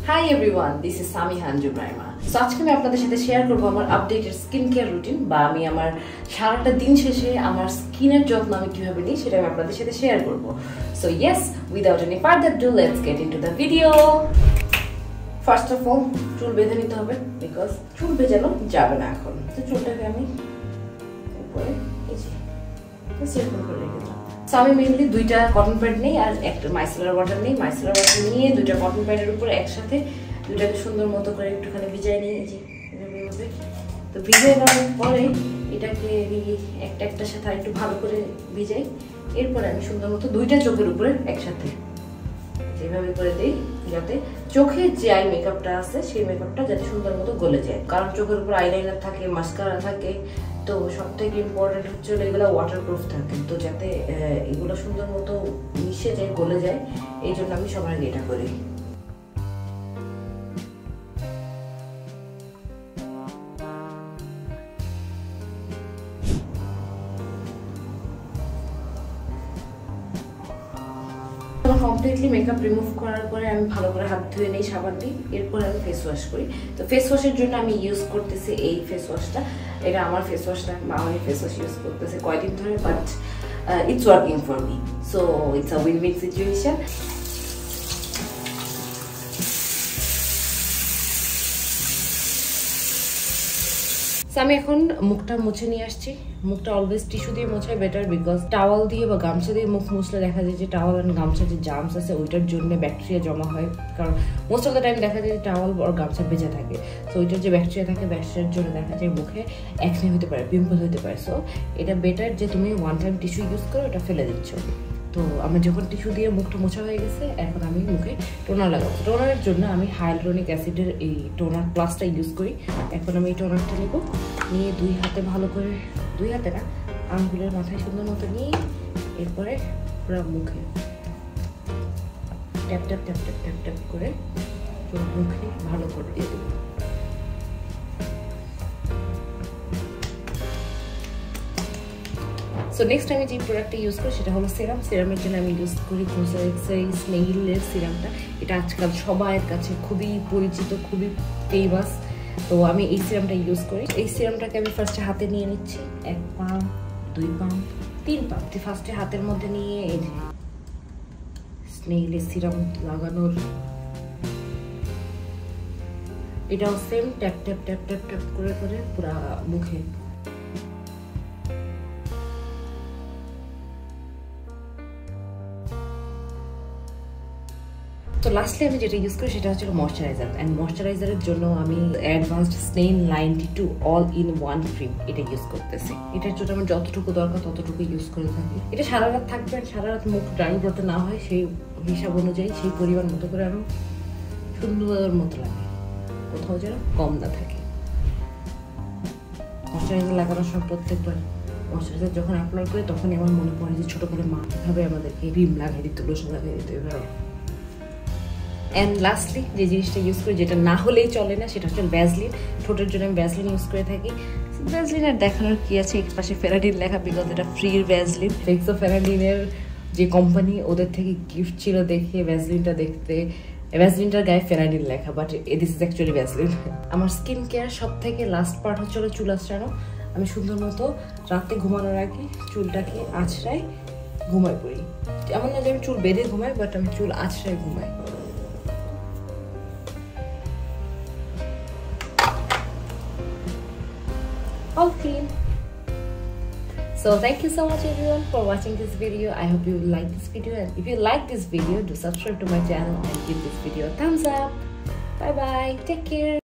Hi everyone, this is Sami Hanjubraima. So আজকে আমি আপনাদের সাথে শেয়ার করব আমার আপডেটেড স্কিন কেয়ার রুটিন বা আমি আমার সারাটা দিন শেষে আমার স্কিনের যত্ন আমি কিভাবে নিই সেটা আমি আপনাদের সাথে শেয়ার করব। So yes, without any further ado, let's get into the video. First of all, চুল বেঁধে নিতে হবে because চুল ভেজানো যাবে না এখন। তো চুলটাকে আমি উপরে এই যে সেরকম করে রেখে দিলাম। So আমি মেইনলি দুইটা কটন প্যাড নেই আর একটা মাইসেলার ওয়াটার নেই। মাইসেলার ওয়াটার নিয়ে দুইটা কটন প্যাডের উপরে একসাথে দুইটাকে সুন্দর মতো করে একটুখানি ভিজাই নিয়ে যে এভাবে। তো ভিজিয়ে নেওয়ার পরে এটাকে একটা একটার সাথে একটু ভালো করে ভিজাই। এরপরে আমি সুন্দর মতো দুইটা চোখের উপরে একসাথে যেভাবে করে দিই যাতে চোখে যে আই মেকআপটা আছে সেই মেকআপটা যাতে সুন্দর মতো গলে যায়, কারণ চোখের উপর আইলাইনার থাকে, মাস্কারা থাকে, তো সব থেকে ইম্পর্টেন্ট হচ্ছে এগুলো ওয়াটারপ্রুফ থাকে, তো যাতে এগুলো সুন্দর মতো মিশে যায়, গলে যায়, এই জন্য আমি সবার আগে এটা করি। কমপ্লিটলি মেকআপ রিমুভ করার পরে আমি ভালো করে হাত ধুয়ে নিই সাবান দিই, এরপরে আমি ফেস ওয়াশ করি। তো ফেস ওয়াশের জন্য আমি ইউজ করতেছি এই ফেস ওয়াশটা। এটা আমার ফেস ওয়াশ না, মা আমি ফেস ওয়াশ ইউজ করতেছে কয়েকদিন ধরে, but it's working for me, so it's a win win situation. আমি এখন মুখটা মুছে নিয়ে আসছি। মুখটা অলওয়েজ টিস্যু দিয়ে মোছাই বেটার, বিকজ টাওয়াল দিয়ে বা গামছা দিয়ে মুখ মুছলে দেখা যায় যে টাওয়াল আর গামছার যে জার্মস আছে ওইটার জন্য ব্যাকটেরিয়া জমা হয়, কারণ মোস্ট অফ দ্য টাইম দেখা যায় যে টাওয়াল আর গামছা ভেজা থাকে, সো ওইটার যে ব্যাকটেরিয়া থাকে ব্যাকটেরিয়ার জন্য দেখা যায় মুখে অ্যাকনে হতে পারে, পিম্পল হতে পারে। সো এটা বেটার যে তুমি ওয়ান টাইম টিস্যু ইউজ করো, এটা ফেলে দিচ্ছ। তো আমি যখন টিস্যু দিয়ে মুখটা মোছা হয়ে গেছে, এখন আমি মুখে টোনার লাগাবো। টোনারের জন্য আমি হাইয়ালুরনিক অ্যাসিডের এই টোনার প্লাসটা ইউজ করি। এখন আমি এই টোনারটা নেব, নিয়ে দুই হাতে ভালো করে, দুই হাতে না আঙুলের মাথায় সুন্দর মতো নিয়ে এরপরে পুরো মুখে tap tap tap tap tap tap করে মুখে ভালো করে দিয়ে দেবো। সো নেক্সট আমি যে প্রোডাক্টটা ইউজ করি সেটা হলো সেরাম। সেরামের জন্য আমি ইউজ করি স্নেইলের সিরামটা। এটা আজকাল সবার কাছে খুবই পরিচিত, খুবই ফেমাস। তো আমি এই সিরামটা ইউজ করি। এই সিরামটাকে আমি ফার্স্টে হাতে নিয়ে নিচ্ছি, 1 পাম্প, 2 পাম্প, 3 পাম্প। ফার্স্টে হাতের মধ্যে নিয়ে এই যে স্নেইলের সিরাম লাগানোর, এটাও same tap tap tap tap tap করে করে পুরা মুখে। তো লাস্টলি আমি যেটা ইউজ করি সেটা হচ্ছে ময়শ্চারাইজার, অ্যান্ড ময়শ্চারাইজারের জন্য আমি advanced snail 92 all in one cream এটা ইউজ করতেছি। এটার জন্য আমার যতটুকু দরকার ততটুকু ইউজ করে থাকি। এটা সারা রাত থাকবে, সারা রাত মুখ ড্রাই করতে না হয় সেই হিসাব অনুযায়ী সেই পরিমাণ মতো করে আরো সুন্দর মতো লাগে, কোথাও যেন কম না থাকে। ময়শ্চারাইজার লাগানোর সময় প্রত্যেকবার ময়শ্চারাইজার যখন অ্যাপ্লাই করি তখনই আমার মনে পড়ে যে ছোটবেলা মা কিভাবে আমাদেরকে ক্রিম লাগিয়ে দিত, লোশন লাগিয়ে দিত এভাবে। অ্যান্ড লাস্টলি যে জিনিসটা ইউজ করি, যেটা না হলেই চলে না, সেটা হচ্ছে ভ্যাসলিন। ঠোঁটের জন্য আমি ভ্যাসলিন ইউজ করে থাকি। ভ্যাসলিন আর দেখানোর কি আছে, এক পাশে ফেরাডিন লেখা, বিকজ এটা ফ্রি ভ্যাসলিন। ফেক্সো ফেরাডিনের যে কোম্পানি, ওদের থেকে গিফট ছিল দেখে ভ্যাসলিনটা দেখতে, ভ্যাসলিনটার গায়ে ফেরাডিন লেখা, but this is actually vaseline. আমার স্কিন কেয়ার সব থেকে লাস্ট পার্ট হচ্ছে চুল আঁচড়ানো। আমি সুন্দর মতো রাতে ঘুমানোর আগে চুলটাকে আঁচড়াই ঘুমাই পড়ি। এমন না যে আমি চুল বেঁধে ঘুমাই, বাট আমি চুল আঁচড়াই ঘুমাই। All clean. So thank you so much everyone for watching this video. I hope you like this video, and if you like this video, do subscribe to my channel and give this video a thumbs up. Bye bye, take care.